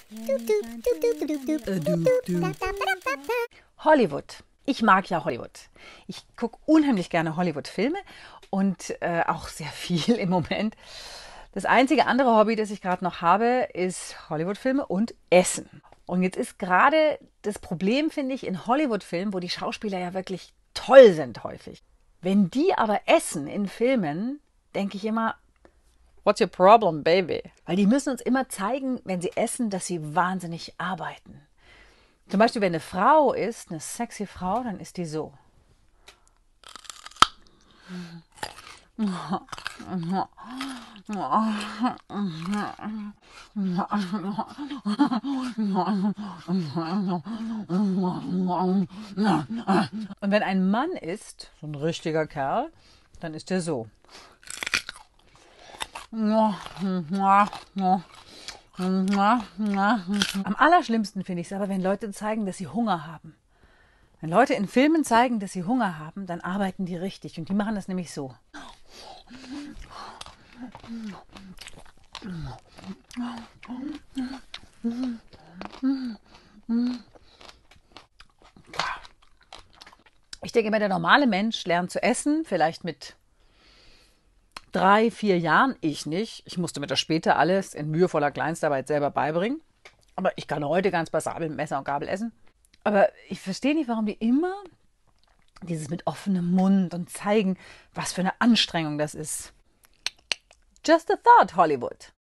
Hollywood. Ich mag ja Hollywood. Ich gucke unheimlich gerne Hollywood-Filme und auch sehr viel im Moment. Das einzige andere Hobby, das ich gerade noch habe, ist Hollywood-Filme und Essen. Und jetzt ist gerade das Problem, finde ich, in Hollywood-Filmen, wo die Schauspieler ja wirklich toll sind häufig. Wenn die aber essen in Filmen, denke ich immer, what's your problem, baby? Weil die müssen uns immer zeigen, wenn sie essen, dass sie wahnsinnig arbeiten. Zum Beispiel, wenn eine Frau ist, eine sexy Frau, dann ist die so. Und wenn ein Mann ist, so ein richtiger Kerl, dann ist der so. Am allerschlimmsten finde ich es aber, wenn Leute zeigen, dass sie Hunger haben. Wenn Leute in Filmen zeigen, dass sie Hunger haben, dann arbeiten die richtig. Und die machen das nämlich so. Ich denke immer, der normale Mensch lernt zu essen, vielleicht mit 3, 4 Jahren. Ich nicht. Ich musste mir das später alles in mühevoller Kleinstarbeit selber beibringen. Aber ich kann heute ganz passabel mit Messer und Gabel essen. Aber ich verstehe nicht, warum die immer dieses mit offenem Mund und zeigen, was für eine Anstrengung das ist. Just a thought, Hollywood.